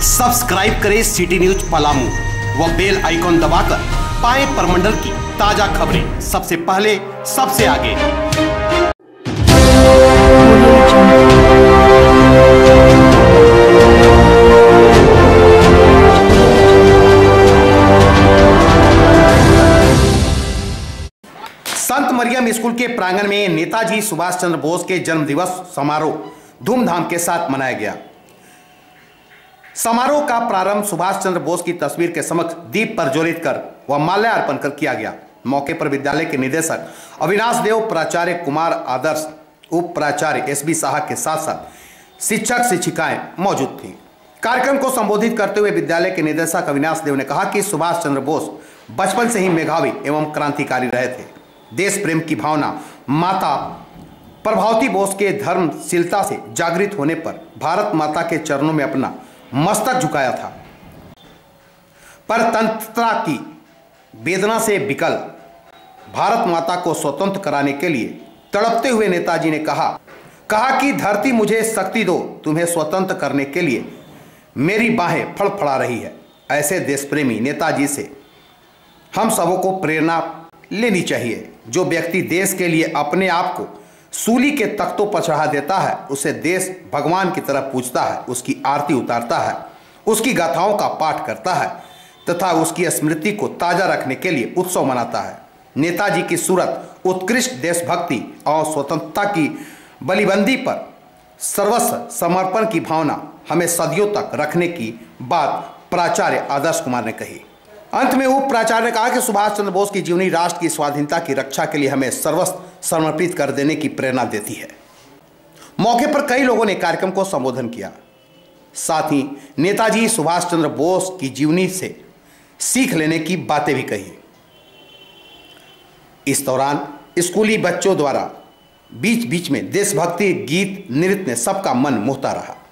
Subscribe करें city news Palamu व bell icon दबाकर पाएं प्रमंडल की ताजा खबरें सबसे पहले सबसे आगे। संत मरियम स्कूल के प्रांगण में नेताजी सुभाष चंद्र बोस के जन्म दिवस समारोह धूमधाम के साथ मनाया गया। समारोह का प्रारंभ सुभाष चंद्र बोस की तस्वीर के समक्ष दीप प्रज्वलित कर व माल्यार्पण कर किया गया। मौके पर विद्यालय के निदेशक अविनाश देव, प्राचार्य कुमार आदर्श, उप प्राचार्य एसबी साहा के साथ साथ शिक्षक शिक्षिकाएं मौजूद थीं। कार्यक्रम को संबोधित करते हुए विद्यालय के निदेशक अविनाश देव ने कहा कि सुभाष चंद्र बोस बचपन से ही मेधावी एवं क्रांतिकारी रहे थे। देश प्रेम की भावना माता प्रभावती बोस के धर्मशीलता से जागृत होने पर भारत माता के चरणों में अपना मस्तक झुकाया था। परतंत्रता की वेदना से विकल भारत माता को स्वतंत्र कराने के लिए तड़पते हुए नेताजी ने कहा कि धरती मुझे शक्ति दो, तुम्हें स्वतंत्र करने के लिए मेरी बाहें फड़फड़ा रही है। ऐसे देश प्रेमी नेताजी से हम सबों को प्रेरणा लेनी चाहिए। जो व्यक्ति देश के लिए अपने आप को सूली के तख्तों पर चढ़ा देता है, उसे देश भगवान की तरह पूजता है, उसकी आरती उतारता है, उसकी गाथाओं का पाठ करता है तथा उसकी स्मृति को ताजा रखने के लिए उत्सव मनाता है। नेताजी की सूरत उत्कृष्ट देशभक्ति और स्वतंत्रता की बलिबंदी पर सर्वस्व समर्पण की भावना हमें सदियों तक रखने की बात प्राचार्य आदर्श कुमार ने कही। अंत में उप प्राचार्य ने कहा कि सुभाष चंद्र बोस की जीवनी राष्ट्र की स्वाधीनता की रक्षा के लिए हमें सर्वस्व समर्पित कर देने की प्रेरणा देती है। मौके पर कई लोगों ने कार्यक्रम को संबोधन किया, साथ ही नेताजी सुभाष चंद्र बोस की जीवनी से सीख लेने की बातें भी कही। इस दौरान स्कूली बच्चों द्वारा बीच बीच में देशभक्ति गीत नृत्य ने सबका मन मोहता रहा।